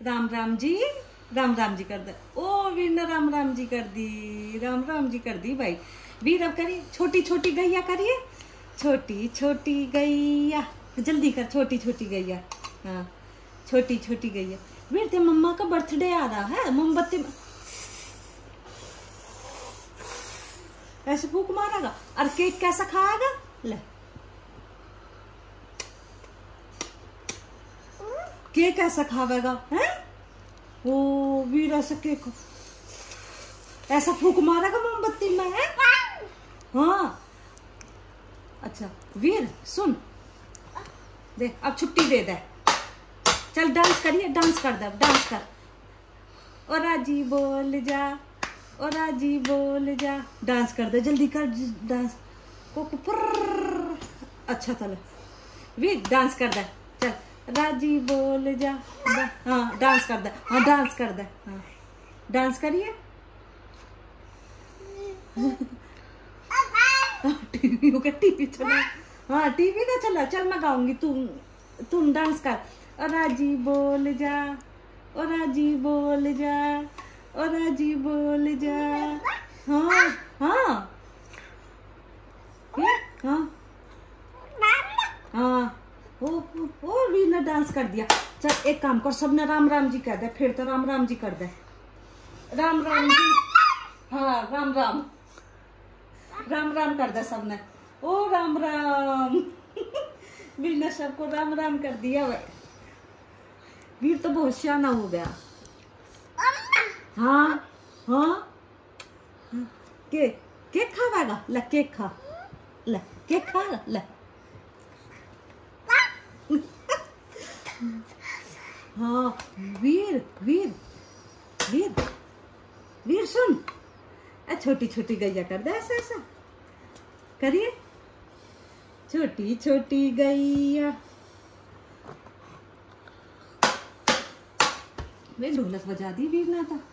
राम राम जी, राम राम जी कर दे। ओ वीर ने राम राम जी कर दी, राम राम जी कर दी भाई। वीर अब करिए छोटी छोटी गैया करिए, छोटी छोटी गैया, जल्दी कर छोटी छोटी गैया। हाँ छोटी छोटी गैया। वीर ते मम्मा का बर्थडे आ रहा है, मोमबत्ती ऐसे फूक मारेगा और केक कैसा खाएगा? ले केक ऐसा खावेगा हैं? ओ वीर ऐसा केक ऐसा फूक मारेगा मोमबत्ती में है? हाँ अच्छा वीर सुन दे, अब छुट्टी दे दे, चल डांस करिए, डांस कर दे, डांस कर। और राजी बोल जा, और राजी बोल जा, डांस कर दे, जल्दी कर डांस। अच्छा चलो वीर डांस कर दे, चल राजी बोल जा, हाँ डांस कर दे, हाँ डांस कर दे, हाँ डांस करिए। टीवी हो गया, टीवी चला, हाँ टीवी ना चला, चल मैं गाऊंगी, तुम डांस कर। और राजी बोल जा, और राजी बोल जा, और राजी बोल जा, हाँ हाँ हाँ हाँ ओ वीर ने डांस कर दिया। चल एक काम कर, सबने राम राम जी कह दे, फिर तो राम राम जी कर दे, राम राम जी, हाँ राम राम, राम राम कर दे सबने, ओ राम राम। वीर ने सबको राम राम कर दिया भाई। वीर तो बहुत शाना हो गया। हाँ हाँ केक केक खावेगा, ले केक खा, ले केक खा ले। हाँ वीर वीर वीर वीर सुन, छोटी छोटी गैया कर दे, ऐसा ऐसा करिए, छोटी छोटी गैया। वे ढोलक बजा दी वीर ने तो।